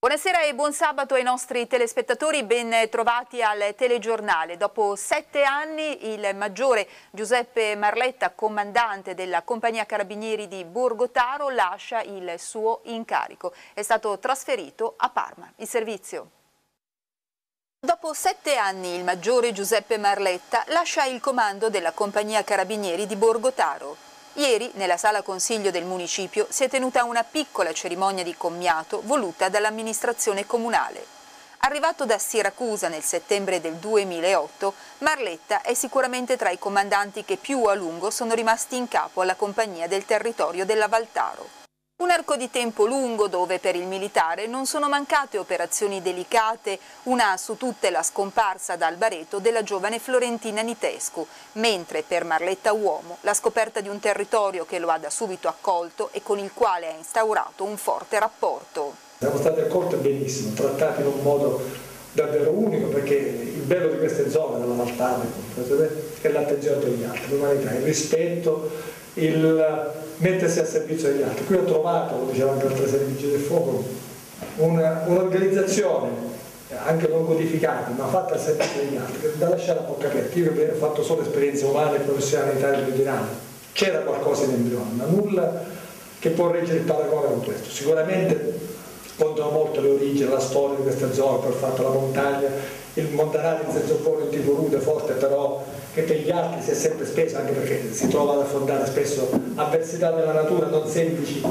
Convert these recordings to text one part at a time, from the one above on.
Buonasera e buon sabato ai nostri telespettatori, ben trovati al telegiornale. Dopo 7 anni il maggiore Giuseppe Marletta, comandante della Compagnia Carabinieri di Borgotaro, lascia il suo incarico. È stato trasferito a Parma. Il servizio. Dopo 7 anni il maggiore Giuseppe Marletta lascia il comando della Compagnia Carabinieri di Borgotaro. Ieri, nella sala consiglio del municipio, si è tenuta una piccola cerimonia di commiato voluta dall'amministrazione comunale. Arrivato da Siracusa nel settembre del 2008, Marletta è sicuramente tra i comandanti che più a lungo sono rimasti in capo alla compagnia del territorio della Valtaro. Un arco di tempo lungo dove per il militare non sono mancate operazioni delicate, una su tutte la scomparsa da Albareto della giovane Florentina Nitescu, mentre per Marletta uomo la scoperta di un territorio che lo ha da subito accolto e con il quale ha instaurato un forte rapporto. Siamo stati accolti benissimo, trattati in un modo davvero unico, perché il bello di queste zone della Valtaro è l'attenzione per gli altri, l'umanità, il rispetto, il mettersi al servizio degli altri. Qui ho trovato, come diceva anche l'altra sera di Vigili del Fuoco, un'organizzazione anche non codificata ma fatta al servizio degli altri, da lasciare a bocca aperta. Io ho fatto solo esperienze umane e professionali in Italia meridionale, c'era qualcosa in embrione, ma nulla che può reggere il paragone con questo. Sicuramente contano molto le origini, la storia di questa zona, per il fatto la montagna, il montanale in senso buono, un tipo rude, forte, però che per gli altri si è sempre speso, anche perché si trova ad affrontare spesso avversità della natura non semplici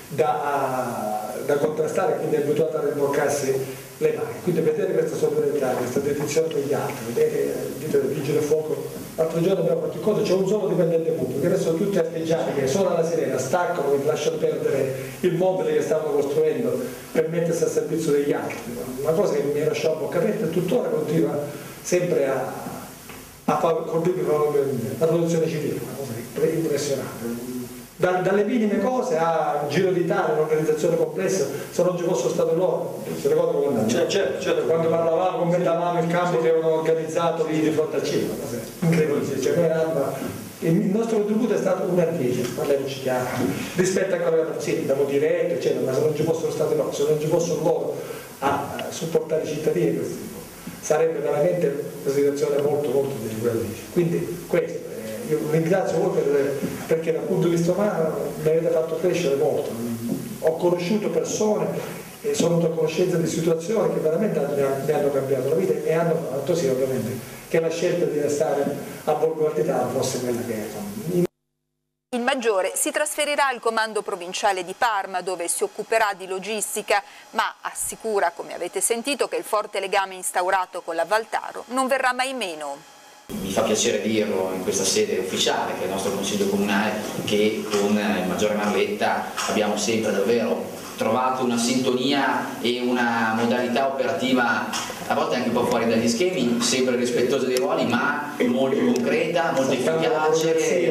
da contrastare, quindi è abituato a rimboccarsi le mani. Quindi vedere questa solidarietà, questa dedizione per gli altri, vedere il Vigile del Fuoco. L'altro giorno abbiamo fatto il conto, c'è un solo dipendente pubblico, adesso tutti artigiani che sono alla sirena, staccano e lasciano perdere il mobile che stavano costruendo per mettersi al servizio degli altri. Una cosa che mi lasciò a bocca aperta e tuttora continua sempre a colpire la produzione civile, una cosa impressionante. Dalle minime cose a un Giro d'Italia, un'organizzazione complessa. Se non ci fossero state loro, si ricorda come certo. Quando parlavamo, commentavamo il campo che avevano organizzato lì di fronte a Cima, incredibile, il nostro contributo è stato 1 a 10, parliamoci chiaro, rispetto a quello che abbiamo diretto, eccetera, ma se non ci fossero stati loro, se non ci fossero loro a supportare i cittadini, sarebbe veramente una situazione molto difficile. Quindi questo, io ringrazio voi perché dal punto di vista umano mi avete fatto crescere molto. Ho conosciuto persone e sono venuto a conoscenza di situazioni che veramente mi hanno cambiato la vita e hanno fatto sì, ovviamente, che la scelta di restare a Borgotaro fosse quella che è. Il maggiore si trasferirà al comando provinciale di Parma, dove si occuperà di logistica, ma assicura, come avete sentito, che il forte legame instaurato con la Valtaro non verrà mai meno. Mi fa piacere dirlo in questa sede ufficiale, che è il nostro Consiglio Comunale, che con il maggiore Marletta abbiamo sempre davvero trovato una sintonia e una modalità operativa a volte anche un po' fuori dagli schemi, sempre rispettosa dei ruoli, ma molto concreta, molto efficace,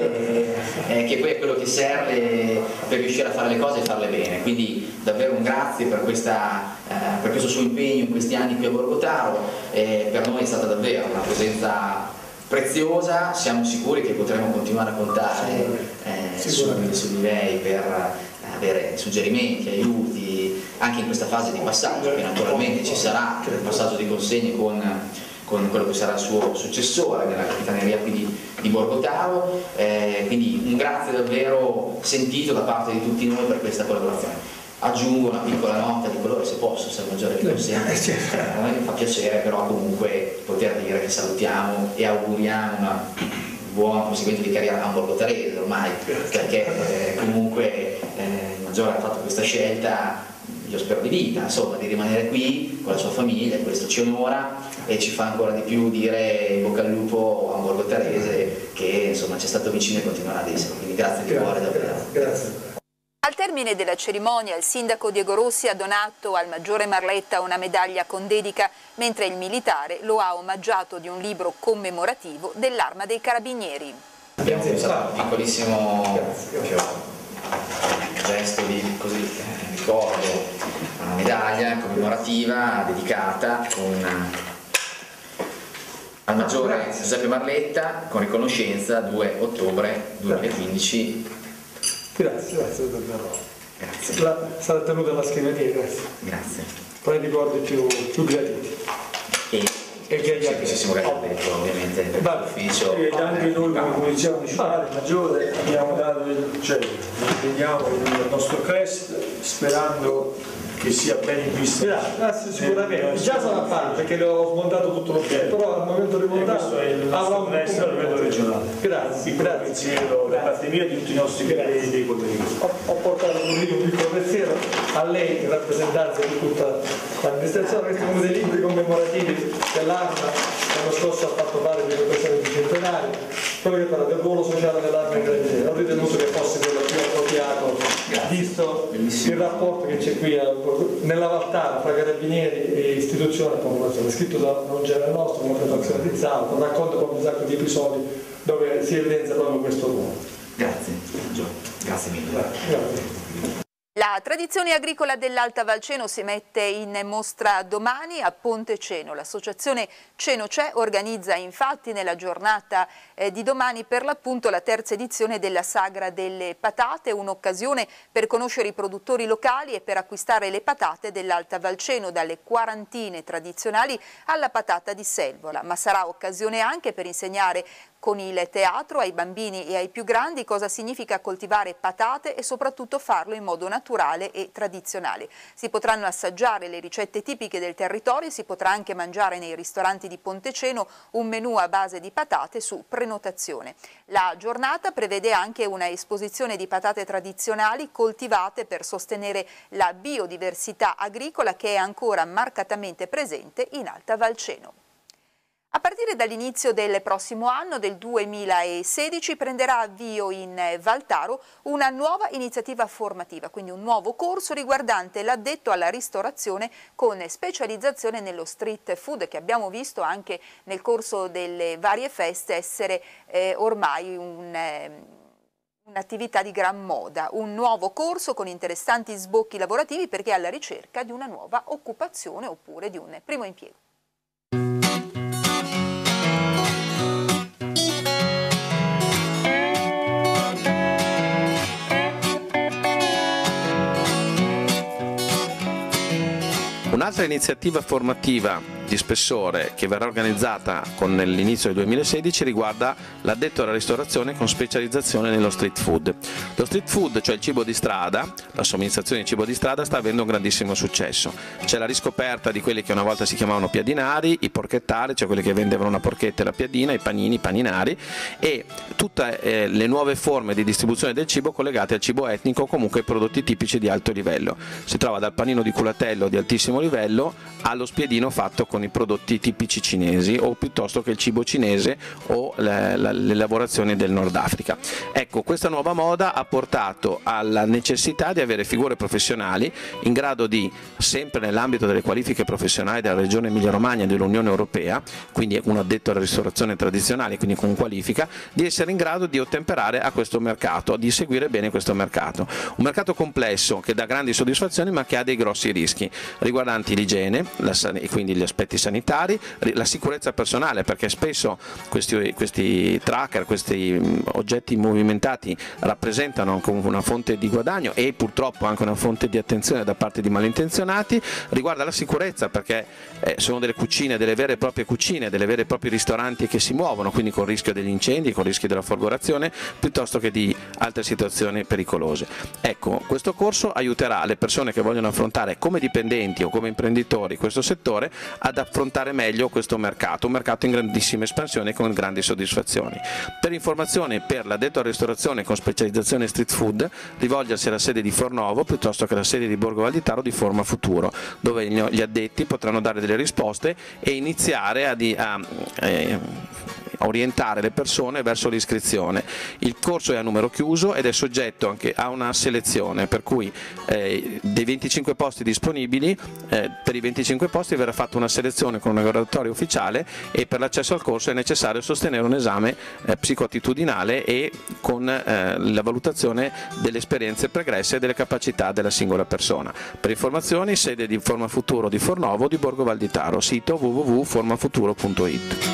che poi è quello che serve per riuscire a fare le cose e farle bene. Quindi davvero un grazie per questo suo impegno in questi anni qui a Borgotaro. Per noi è stata davvero una presenza preziosa, siamo sicuri che potremo continuare a contare su di lei per avere suggerimenti, aiuti anche in questa fase di passaggio, che naturalmente ci sarà il passaggio di consegne con quello che sarà il suo successore nella capitaneria qui di Borgotaro, quindi un grazie davvero sentito da parte di tutti noi per questa collaborazione. Aggiungo una piccola nota di colore, se posso, se il maggiore mi consente. A noi fa piacere però comunque poter dire che salutiamo e auguriamo una buona proseguimento di carriera a un borgotarese ormai, perché comunque il maggiore ha fatto questa scelta, io spero di vita, insomma, di rimanere qui con la sua famiglia, questo ci onora e ci fa ancora di più dire in bocca al lupo a un borgotarese che insomma ci è stato vicino e continuerà ad essere, quindi grazie di cuore davvero. Grazie. Al termine della cerimonia il sindaco Diego Rossi ha donato al maggiore Marletta una medaglia con dedica, mentre il militare lo ha omaggiato di un libro commemorativo dell'Arma dei Carabinieri. Abbiamo pensato un piccolissimo gesto di ricordo, una medaglia commemorativa dedicata al maggiore Giuseppe Marletta con riconoscenza 2 ottobre 2015. Grazie davvero. Grazie. Sarà tenuta alla scrivania, grazie. Grazie. fra i ricordi più graditi. E che gli altri si detto, ovviamente l'ufficio. Anche noi come polizia municipale maggiore abbiamo dato vediamo il nostro crest sperando che sia ben in vista. Grazie, sicuramente. Già sarà fatto perché ho smontato tutto lo schermo, però al momento di montare avrà un crest a livello regionale. Grazie, pensiero da parte mia e di tutti i nostri colleghi dei colleghi. Ho portato un piccolo pensiero a lei in rappresentanza di tutta l'amministrazione. Questi sono dei libri commemorativi dell'Arma che l'anno scorso ha fatto fare per l'occasione bicentenario, quello che parla del ruolo sociale dell'Arma in Carabinieri. Ho ritenuto che fosse quello più appropriato, visto il rapporto che c'è qui nella Valtara fra Carabinieri e istituzione e popolazione, scritto da un genere nostro, una prefazione di Zauto, racconta proprio un sacco di episodi dove si evidenzia proprio questo ruolo. Grazie, Gio. Grazie mille. Grazie. La tradizione agricola dell'Alta Valceno si mette in mostra domani a Ponte Ceno. L'associazione Ceno C'è organizza infatti nella giornata di domani per l'appunto la terza edizione della Sagra delle Patate, un'occasione per conoscere i produttori locali e per acquistare le patate dell'Alta Valceno, dalle quarantine tradizionali alla patata di Selvola, ma sarà occasione anche per insegnare con il teatro ai bambini e ai più grandi cosa significa coltivare patate e soprattutto farlo in modo naturale e tradizionale. Si potranno assaggiare le ricette tipiche del territorio e si potrà anche mangiare nei ristoranti di Ponte Ceno un menù a base di patate su prenotazione. La giornata prevede anche una esposizione di patate tradizionali coltivate per sostenere la biodiversità agricola che è ancora marcatamente presente in Alta Valceno. A partire dall'inizio del prossimo anno, del 2016, prenderà avvio in Valtaro una nuova iniziativa formativa, quindi un nuovo corso riguardante l'addetto alla ristorazione con specializzazione nello street food, che abbiamo visto anche nel corso delle varie feste essere ormai un'attività di gran moda. Un nuovo corso con interessanti sbocchi lavorativi perché è alla ricerca di una nuova occupazione oppure di un primo impiego. Un'altra iniziativa formativa di spessore che verrà organizzata con l'inizio del 2016 riguarda l'addetto alla ristorazione con specializzazione nello street food. Lo street food, cioè il cibo di strada, la somministrazione di cibo di strada, sta avendo un grandissimo successo. C'è la riscoperta di quelli che una volta si chiamavano piadinari, i porchettari, cioè quelli che vendevano una porchetta e la piadina, i panini, i paninari, e tutte le nuove forme di distribuzione del cibo collegate al cibo etnico o comunque ai prodotti tipici di alto livello. Si trova dal panino di culatello di altissimo livello allo spiedino fatto con i prodotti tipici cinesi o piuttosto che il cibo cinese o le lavorazioni del Nord Africa. Ecco, questa nuova moda ha portato alla necessità di avere figure professionali in grado di, sempre nell'ambito delle qualifiche professionali della regione Emilia-Romagna e dell'Unione Europea, quindi un addetto alla ristorazione tradizionale, quindi con qualifica, di essere in grado di ottemperare a questo mercato, di seguire bene questo mercato. Un mercato complesso che dà grandi soddisfazioni ma che ha dei grossi rischi riguardanti l'igiene e quindi gli aspetti sanitari, la sicurezza personale, perché spesso questi tracker, questi oggetti movimentati rappresentano una fonte di guadagno e purtroppo anche una fonte di attenzione da parte di malintenzionati. Riguarda la sicurezza perché sono delle cucine, delle vere e proprie cucine, delle vere e propri ristoranti che si muovono, quindi con il rischio degli incendi, con il rischio della folgorazione, piuttosto che di altre situazioni pericolose. Ecco, questo corso aiuterà le persone che vogliono affrontare come dipendenti o come imprenditori questo settore ad affrontare meglio questo mercato, un mercato in grandissima espansione con grandi soddisfazioni. Per informazioni per l'addetto alla ristorazione con specializzazione street food, rivolgersi alla sede di Fornovo piuttosto che alla sede di Borgo Valditaro di Forma Futuro, dove gli addetti potranno dare delle risposte e iniziare a orientare le persone verso l'iscrizione. Il corso è a numero chiuso ed è soggetto anche a una selezione, per cui dei 25 posti disponibili, per i 25 posti verrà fatta una selezione con una graduatoria ufficiale e per l'accesso al corso è necessario sostenere un esame psicoattitudinale e con la valutazione delle esperienze pregresse e delle capacità della singola persona. Per informazioni, sede di Forma Futuro di Fornovo di Borgo Valditaro, sito www.formafuturo.it.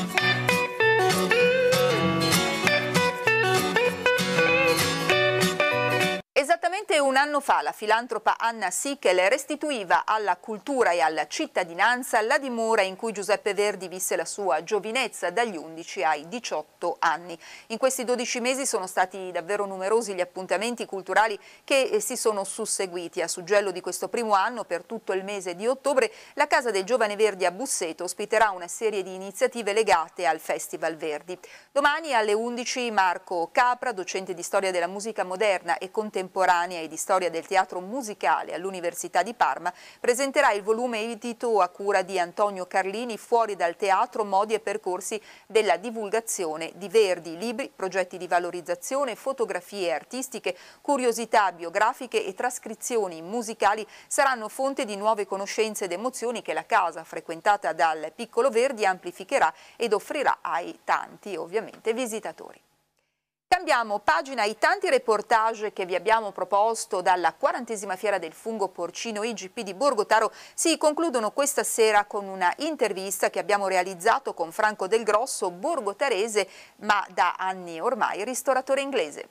Esattamente un anno fa la filantropa Anna Sickel restituiva alla cultura e alla cittadinanza la dimora in cui Giuseppe Verdi visse la sua giovinezza dagli 11 ai 18 anni. In questi 12 mesi sono stati davvero numerosi gli appuntamenti culturali che si sono susseguiti. A suggello di questo primo anno, per tutto il mese di ottobre, la Casa del Giovane Verdi a Busseto ospiterà una serie di iniziative legate al Festival Verdi. Domani alle 11 Marco Capra, docente di storia della musica moderna e contemporanea e di storia del teatro musicale all'Università di Parma, presenterà il volume edito a cura di Antonio Carlini, Fuori dal teatro, modi e percorsi della divulgazione di Verdi, libri, progetti di valorizzazione, fotografie artistiche, curiosità biografiche e trascrizioni musicali saranno fonte di nuove conoscenze ed emozioni che la casa, frequentata dal piccolo Verdi, amplificherà ed offrirà ai tanti, ovviamente, visitatori. Cambiamo pagina. I tanti reportage che vi abbiamo proposto dalla 40ª fiera del fungo porcino IGP di Borgotaro si concludono questa sera con una intervista che abbiamo realizzato con Franco Del Grosso, borgotarese ma da anni ormai ristoratore inglese.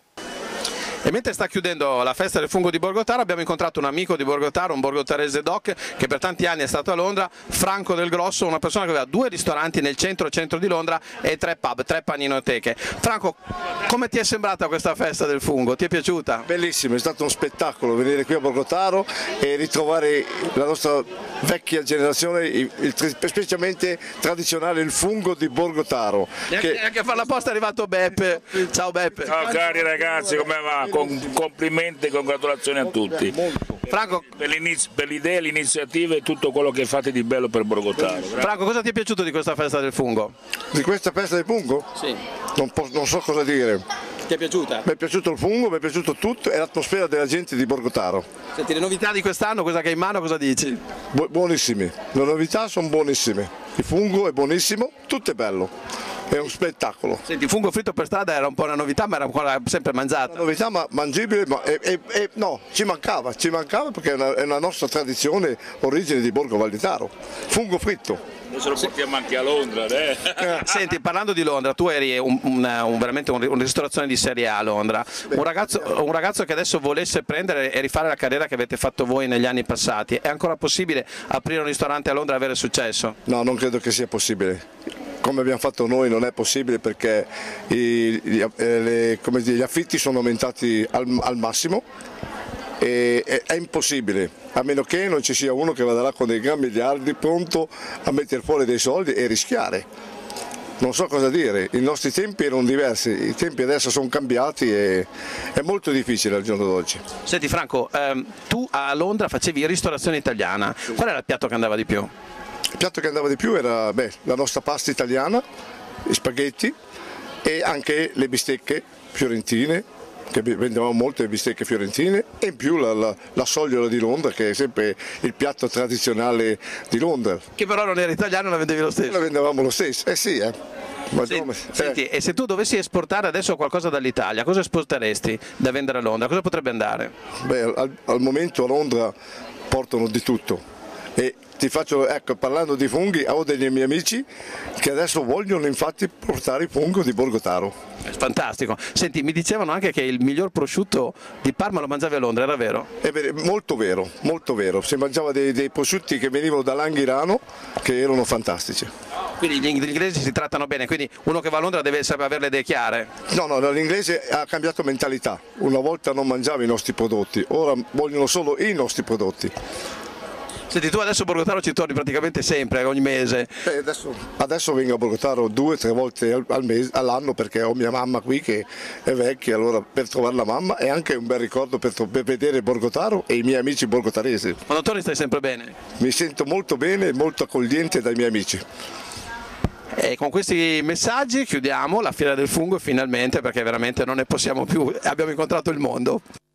E mentre sta chiudendo la festa del fungo di Borgotaro abbiamo incontrato un amico di Borgotaro, un borgotarese doc che per tanti anni è stato a Londra, Franco Del Grosso, una persona che aveva 2 ristoranti nel centro di Londra e 3 pub, 3 paninoteche. Franco, come ti è sembrata questa festa del fungo? Ti è piaciuta? Bellissimo, è stato uno spettacolo venire qui a Borgotaro e ritrovare la nostra vecchia generazione, specialmente tradizionale, il fungo di Borgotaro. E anche a fare la posta è arrivato Beppe. Ciao Beppe. Ciao cari ragazzi, come va? Complimenti e congratulazioni a tutti. Franco, per l'idea, l'iniziativa e tutto quello che fate di bello per Borgotaro. Franco, cosa ti è piaciuto di questa festa del fungo? Di questa festa del fungo? Sì. Non so cosa dire. Ti è piaciuta? Mi è piaciuto il fungo, mi è piaciuto tutto e l'atmosfera della gente di Borgotaro. Senti, le novità di quest'anno, cosa che hai in mano, cosa dici? Buonissimi, le novità sono buonissime. Il fungo è buonissimo, tutto è bello. È un spettacolo. Senti, il fungo fritto per strada era un po' una novità, ma era ancora sempre mangiata. Una novità ma mangibile, ma no, ci mancava perché è una nostra tradizione, origine di Borgo Valditaro. Fungo fritto. Adesso lo portiamo anche a Londra. Senti, parlando di Londra, tu eri veramente una ristorazione di serie A a Londra. Un ragazzo che adesso volesse prendere e rifare la carriera che avete fatto voi negli anni passati, è ancora possibile aprire un ristorante a Londra e avere successo? No, non credo che sia possibile. Come abbiamo fatto noi non è possibile perché gli affitti sono aumentati al massimo e è impossibile, a meno che non ci sia uno che vada là con dei gran miliardi pronto a mettere fuori dei soldi e rischiare. Non so cosa dire, i nostri tempi erano diversi, i tempi adesso sono cambiati e è molto difficile al giorno d'oggi. Senti Franco, tu a Londra facevi ristorazione italiana, qual era il piatto che andava di più? Il piatto che andava di più era la nostra pasta italiana, gli spaghetti e anche le bistecche fiorentine, che vendevamo molte bistecche fiorentine, e in più la sogliola di Londra, che è sempre il piatto tradizionale di Londra. Che però non era italiano, la vendevi lo stesso? La vendevamo lo stesso, sì. Senti, e se tu dovessi esportare adesso qualcosa dall'Italia, cosa esporteresti da vendere a Londra? Cosa potrebbe andare? Al momento a Londra portano di tutto. E ti faccio, ecco, parlando di funghi, ho degli miei amici che adesso vogliono infatti portare il fungo di Borgotaro. Fantastico. Senti, mi dicevano anche che il miglior prosciutto di Parma lo mangiavi a Londra, era vero? È molto vero, molto vero. Si mangiava dei prosciutti che venivano dall'Anghirano che erano fantastici. Quindi gli inglesi si trattano bene, quindi uno che va a Londra deve sapere avere le idee chiare? No, l'inglese ha cambiato mentalità. Una volta non mangiava i nostri prodotti, ora vogliono solo i nostri prodotti. Senti, tu adesso a Borgotaro ci torni praticamente sempre, ogni mese? Adesso vengo a Borgotaro 2 o 3 volte all'anno perché ho mia mamma qui che è vecchia, allora per trovare la mamma è anche un bel ricordo per vedere Borgotaro e i miei amici borgotaresi. Quando torni stai sempre bene? Mi sento molto bene e molto accogliente dai miei amici. E con questi messaggi chiudiamo la Fiera del Fungo finalmente, perché veramente non ne possiamo più, abbiamo incontrato il mondo.